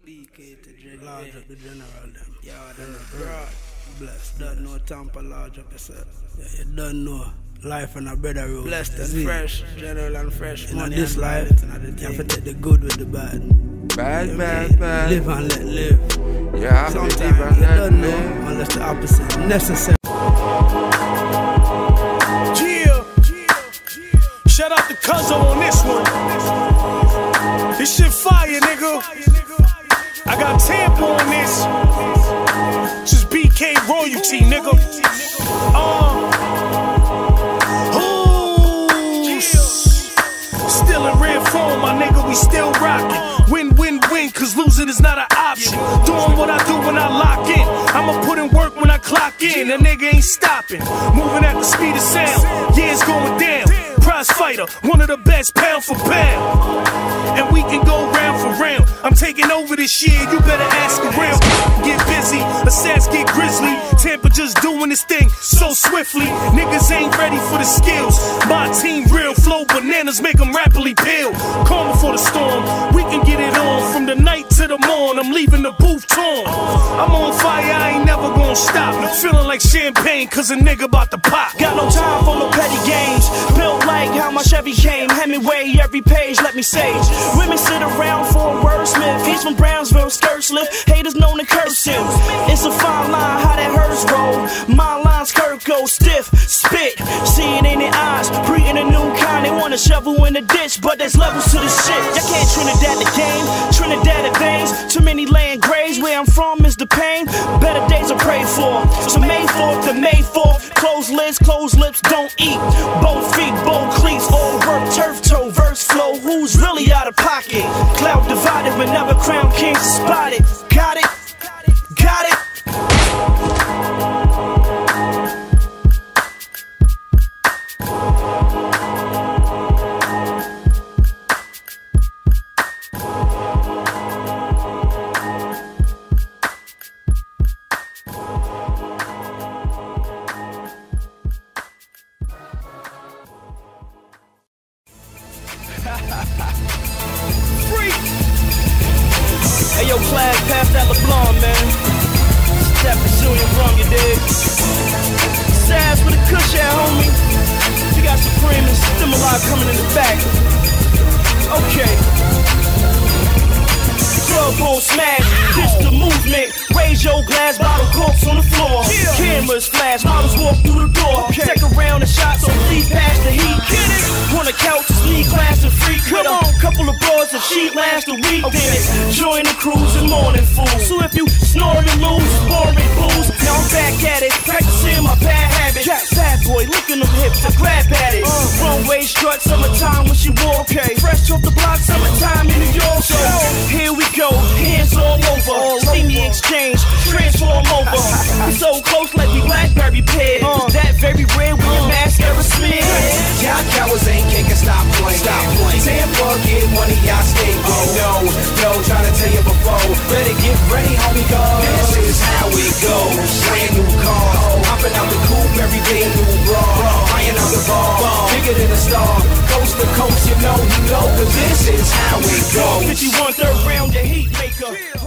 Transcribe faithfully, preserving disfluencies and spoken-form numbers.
B K to General. Large up the general them. Yeah, then the broad. Blessed. Don't know Tampa large up yourself. Yeah, you don't know. Life on a brother road. Blessed and fresh. General and fresh. In this life, you have to take the good with the bad. Bad, you bad, mean? bad. Live and let live. Yeah, sometimes live and you let don't know live. unless the opposite is necessary. Yeah. Shout out to Cuzzo on this one. This shit fire, nigga. I got TAMPPA on this. Just B K royalty, nigga. Uh, ooh, still in red form, my nigga. We still rockin'. Win, win, win, cause losing is not an option. Doing what I do when I lock in. I'ma put in work when I clock in. That nigga ain't stopping. Moving at the speed of sound. Yeah, it's going down. Prize fighter, one of the best pound for pound. And we can go round for round. I'm taking over this year, you better ask around. Get busy, assass get grizzly. Tampa just doing this thing so swiftly. Niggas ain't ready for the skills. My team real flow bananas, make them rapidly peel. Calm before the storm, we can get it on. From the night to the morn, I'm leaving the booth torn. I'm on fire, I ain't never gonna stop. Feeling like champagne, cause a nigga about to pop. Got no time for no petty games. Built like how my Chevy came. Hemingway, every page, let me sage. Women sit around for a wordsmith. He's from Brownsville, skirts lift. Haters known to curse him. It's a fine line, how that hers roll. My lines Kirk go stiff, spit. See it in their eyes, breeding a new kind. They want to shovel in the ditch, but there's levels to this shit. Y'all can't Trinidad the game, Trinidad the veins. Too many land graves, where I'm from is the pain. Better days are prayed for. So May fourth to May fourth. Closed lids, closed lips, don't eat. Both feet, both cleats, all work, turf toe, verse flow. Who's really out of pocket? Cloud divided whenever crown kings are spotted. Got it? Got it? Freak! Hey yo, class, pass that LeBlanc, man. Step pursuing your rum, you dig? Sass with a cush at, homie. You got Supreme and Stimuli coming in the back. Okay. Club on smash, this the movement. Raise your glass, bottle corks on the floor. Yeah. Cameras flash, models walk through the door. Okay. Take a round of shots, so please pass the heat. Get it? On the couch, it's me, class and freak. Come on, couple of broads and she last a week. Okay. Then join the cruise and morning fool. So if you snore and lose, boring booze. Now I'm back at it, practicing my bad habit. Bad boy, licking them hips, I grab at it. Uh, Runway strut, summertime when she walk. Okay. Fresh off the block, summertime in New York. So here we go. Hands all over, see me exchange, transform over. We so close like we Blackberry pairs. Uh, that very rare with your mascara smear. Y'all cowards ain't kicking, stop playing. Stop playing. Tampa, get money, y'all stay. Oh no, no, trying to tell you before. Better get ready, homie, cause this is how it goes. Brand new car, hopping out the coupe every day, a new bra. Flying out the bar, bigger than a star. Coast to coast, you know, you know, cause this is how it goes. fifty-one third round, the heat maker.